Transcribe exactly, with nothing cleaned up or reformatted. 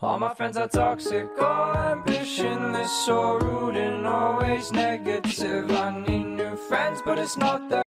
All my friends are toxic, all ambitionless, so rude and always negative. I need new friends, but it's not that